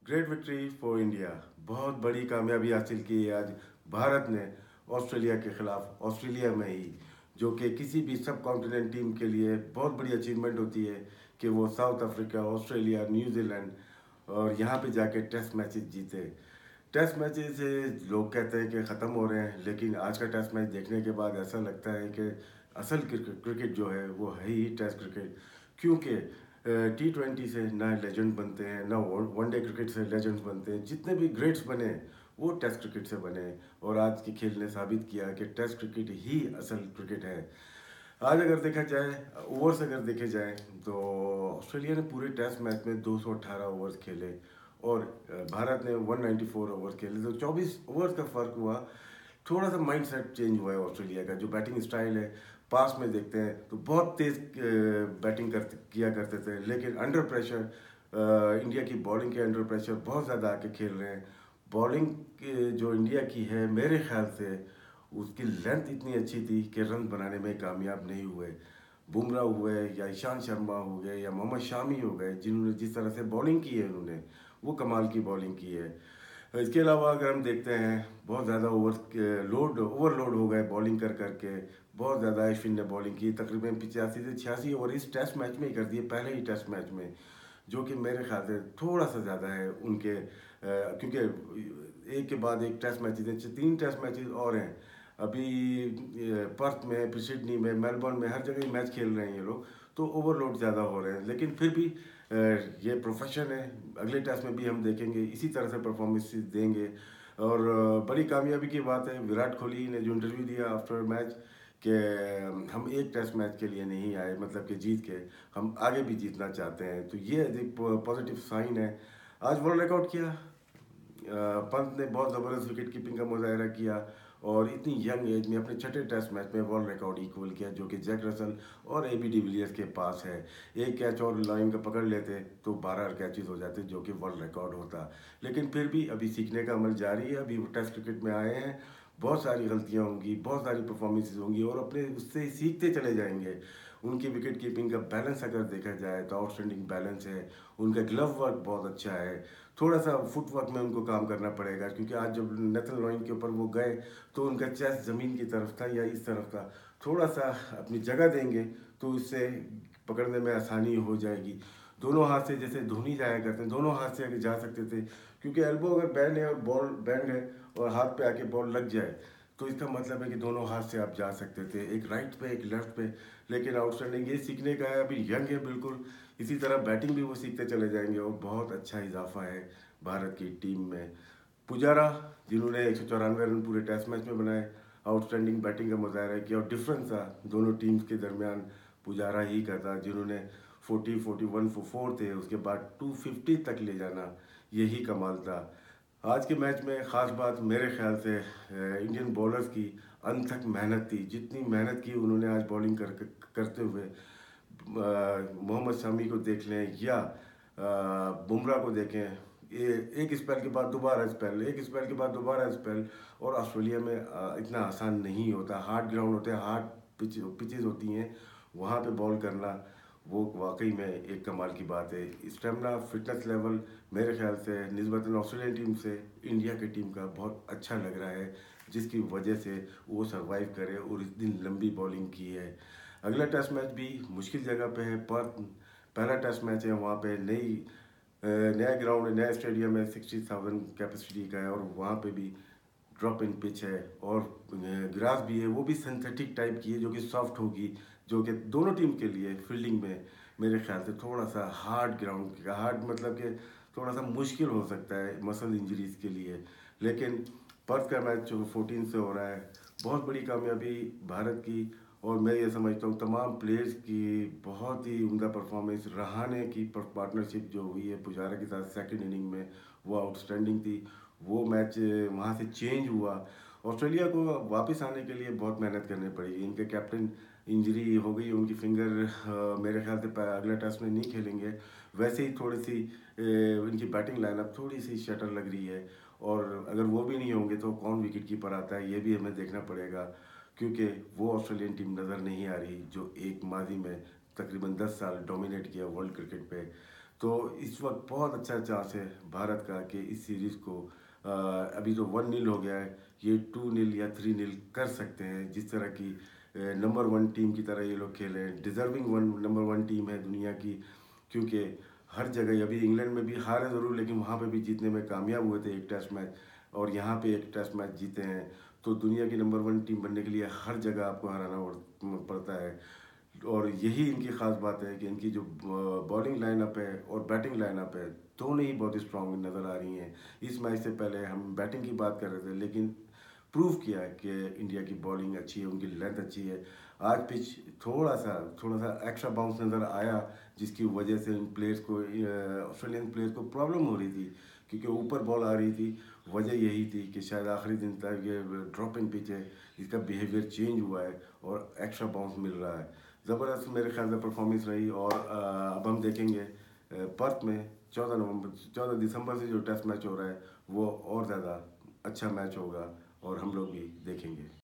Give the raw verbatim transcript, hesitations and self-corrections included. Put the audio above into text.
Great victory for India. बहुत बड़ी कामयाबी हासिल की है आज भारत ने ऑस्ट्रेलिया के खिलाफ, ऑस्ट्रेलिया में ही, जो कि किसी भी सब कॉन्टिनेंट टीम के लिए बहुत बड़ी अचीवमेंट होती है कि वो साउथ अफ्रीका, ऑस्ट्रेलिया, न्यूजीलैंड और यहाँ पे जाके टेस्ट मैचेस जीते। टेस्ट मैचेस लोग कहते हैं कि ख़त्म हो रहे हैं, लेकिन आज का टेस्ट मैच देखने के बाद ऐसा लगता है कि असल क्रिकेट क्रिकेट जो है वो है ही टेस्ट क्रिकेट। क्योंकि टी ट्वेंटी से ना लेजेंड बनते हैं, ना वनडे क्रिकेट से लेजेंड्स बनते हैं। जितने भी ग्रेट्स बने वो टेस्ट क्रिकेट से बने, और आज के खेल ने साबित किया कि टेस्ट क्रिकेट ही असल क्रिकेट है। आज अगर देखा जाए, ओवर्स अगर देखे जाए, तो ऑस्ट्रेलिया ने पूरे टेस्ट मैच में दो सौ अठारह ओवर्स खेले और भारत ने एक सौ चौरानवे ओवर्स खेले, तो चौबीस ओवर्स का फ़र्क हुआ। थोड़ा सा माइंड सेट चेंज हुआ है ऑस्ट्रेलिया का। जो बैटिंग स्टाइल है, पास में देखते हैं तो बहुत तेज़ बैटिंग करते किया करते थे, लेकिन अंडर प्रेशर इंडिया की बॉलिंग के अंडर प्रेशर बहुत ज़्यादा आके खेल रहे हैं। बॉलिंग जो इंडिया की है, मेरे ख्याल से उसकी लेंथ इतनी अच्छी थी कि रन बनाने में कामयाब नहीं हुए। बुमराह हुए या ईशांत शर्मा हो गए या मोहम्मद शामी हो गए, जिन्होंने जिस तरह से बॉलिंग की है उन्होंने, वो कमाल की बॉलिंग की है। इसके अलावा अगर हम देखते हैं, बहुत ज़्यादा ओवर लोड ओवरलोड हो गए बॉलिंग कर करके। बहुत ज़्यादा अश्विन ने बॉलिंग की, तकरीबन पिचासी से छियासी ओवर इस टेस्ट मैच में ही कर दिए, पहले ही टेस्ट मैच में, जो कि मेरे ख्याल से थोड़ा सा ज़्यादा है उनके, क्योंकि एक के बाद एक टेस्ट मैचेज हैं, तीन टेस्ट मैचेज और हैं अभी। पर्थ में, फिर सिडनी में, मेलबर्न में, हर जगह मैच खेल रहे हैं ये लोग, तो ओवरलोड ज़्यादा हो रहे हैं। लेकिन फिर भी ये प्रोफेशन है, अगले टेस्ट में भी हम देखेंगे इसी तरह से परफॉर्मेंस देंगे। और बड़ी कामयाबी की बात है, विराट कोहली ने जो इंटरव्यू दिया आफ्टर मैच कि हम एक टेस्ट मैच के लिए नहीं आए, मतलब कि जीत के, हम आगे भी जीतना चाहते हैं, तो ये एक पॉजिटिव साइन है। आज वर्ल्ड रिकॉर्ड किया, पंत ने बहुत ज़बरदस्त विकेट कीपिंग का मुजाहरा किया और इतनी यंग एज में अपने छठे टेस्ट मैच में वर्ल्ड रिकॉर्ड इक्वल किया, जो कि जैक रसल और ए बी डिविलियर्स के पास है। एक कैच और लाइन का पकड़ लेते तो बारह कैचेस हो जाते, जो कि वर्ल्ड रिकॉर्ड होता। लेकिन फिर भी अभी सीखने का अमल जारी है। अभी वो टेस्ट क्रिकेट में आए हैं, बहुत सारी गलतियाँ होंगी, बहुत सारी परफॉर्मेंसेज होंगी और अपने उससे सीखते चले जाएंगे। उनकी विकेट कीपिंग का बैलेंस अगर देखा जाए तो आउटस्टैंडिंग बैलेंस है। उनका ग्लव वर्क बहुत अच्छा है। थोड़ा सा फुटवर्क में उनको काम करना पड़ेगा, क्योंकि आज जब नेथन लॉइन के ऊपर वो गए तो उनका चेस्ट ज़मीन की तरफ था या इस तरफ था। थोड़ा सा अपनी जगह देंगे तो इससे पकड़ने में आसानी हो जाएगी। दोनों हाथ से, जैसे धोनी जाया करते हैं, दोनों हाथ से आगे जा सकते थे, क्योंकि एल्बो अगर बैंड है और बॉल बैंड है और हाथ पे आके बॉल लग जाए तो इसका मतलब है कि दोनों हाथ से आप जा सकते थे, एक राइट पे एक लेफ्ट पे। लेकिन आउटस्टैंडिंग ये सीखने का है, अभी यंग है बिल्कुल, इसी तरह बैटिंग भी वो सीखते चले जाएंगे और बहुत अच्छा इजाफा है भारत की टीम में। पुजारा, जिन्होंने एक सौ चौरानवे रन पूरे टेस्ट मैच में बनाए, आउटस्टैंडिंग बैटिंग का मुजाहरा किया और डिफरेंस था दोनों टीम्स के दरमियान पुजारा ही का था, जिन्होंने फोर्टी फोर्टी वन फोर थे, उसके बाद टू फिफ्टी तक ले जाना, यही कमाल था। आज के मैच में ख़ास बात मेरे ख्याल से इंडियन बॉलर्स की अनथक मेहनत थी। जितनी मेहनत की उन्होंने आज बॉलिंग कर करते हुए, मोहम्मद शमी को देख लें या बुमराह को देखें, ये एक स्पेल के बाद दोबारा स्पेल, एक स्पेल के बाद दोबारा स्पेल। और ऑस्ट्रेलिया में इतना आसान नहीं होता, हार्ड ग्राउंड होते हैं, हार्ड पिच पिचेज होती हैं, वहाँ पे बॉल करना वो वाकई में एक कमाल की बात है। स्टेमिना, फिटनेस लेवल मेरे ख्याल से निस्बतन ऑस्ट्रेलियन टीम से इंडिया की टीम का बहुत अच्छा लग रहा है, जिसकी वजह से वो सरवाइव करे और इस दिन लंबी बॉलिंग की है। अगला टेस्ट मैच भी मुश्किल जगह पे है, पर पहला टेस्ट मैच है, वहाँ पे नई नया ग्राउंड है, नया स्टेडियम है, सिक्सटी थाउजेंड कैपेसिटी का है और वहाँ पे भी ड्रॉप इन पिच है और ग्रास भी है, वो भी सिंथेटिक टाइप की है, जो कि सॉफ्ट होगी, जो कि दोनों टीम के लिए फील्डिंग में मेरे ख्याल से थोड़ा सा हार्ड ग्राउंड, हार्ड मतलब कि थोड़ा सा मुश्किल हो सकता है मसल इंजरीज के लिए। लेकिन पर्थ का मैच जो फोर्टीन से हो रहा है, बहुत बड़ी कामयाबी भारत की। और मैं ये समझता हूँ तमाम प्लेयर्स की बहुत ही उम्दा परफॉर्मेंस। रहाणे की पार्टनरशिप जो हुई है पुजारा के साथ सेकंड इनिंग में, वो आउटस्टैंडिंग थी। वो मैच वहाँ से चेंज हुआ। ऑस्ट्रेलिया को वापस आने के लिए बहुत मेहनत करनी पड़ेगी। इनके कैप्टन इंजरी हो गई, उनकी फिंगर आ, मेरे ख्याल से अगले टेस्ट में नहीं खेलेंगे। वैसे ही थोड़ी सी इनकी बैटिंग लाइनअप थोड़ी सी शटर लग रही है, और अगर वो भी नहीं होंगे तो कौन विकेट कीपर आता है ये भी हमें देखना पड़ेगा, क्योंकि वो ऑस्ट्रेलियन टीम नज़र नहीं आ रही जो एक माजी में तकरीबन दस साल डोमिनेट किया वर्ल्ड क्रिकेट पे। तो इस वक्त बहुत अच्छा चांस है भारत का कि इस सीरीज़ को अ, अभी तो वन नील हो गया है, ये टू नील या थ्री नील कर सकते हैं। जिस तरह की नंबर वन टीम की तरह ये लोग खेले हैं, deserving one number one team है दुनिया की, क्योंकि हर जगह अभी इंग्लैंड में भी हारे ज़रूर, लेकिन वहाँ पे भी जीतने में कामयाब हुए थे एक टेस्ट मैच, और यहाँ पे एक टेस्ट मैच जीते हैं। तो दुनिया की नंबर वन टीम बनने के लिए हर जगह आपको हराना पड़ता है। और यही इनकी ख़ास बात है कि इनकी जो बॉलिंग लाइनअप है और बैटिंग लाइनअप है, दोनों ही बहुत स्ट्रॉन्ग नज़र आ रही हैं। इस मैच से पहले हम बैटिंग की बात कर रहे थे, लेकिन प्रूव किया है कि इंडिया की बॉलिंग अच्छी है, उनकी लेंथ अच्छी है। आज पिच थोड़ा सा थोड़ा सा एक्स्ट्रा बाउंस नज़र आया, जिसकी वजह से इन प्लेयर्स को, ऑस्ट्रेलियन प्लेयर्स को प्रॉब्लम हो रही थी, क्योंकि ऊपर बॉल आ रही थी। वजह यही थी कि शायद आखिरी दिन तक ये ड्रॉप इन पिच है, इसका बिहेवियर चेंज हुआ है और एक्स्ट्रा बाउंस मिल रहा है। ज़बरदस्त मेरे ख्याल से परफॉर्मेंस रही। और अ, अब हम देखेंगे अ, पर्थ में चौदह नवंबर चौदह दिसंबर से जो टेस्ट मैच हो रहा है, वो और ज़्यादा अच्छा मैच होगा और हम लोग भी देखेंगे।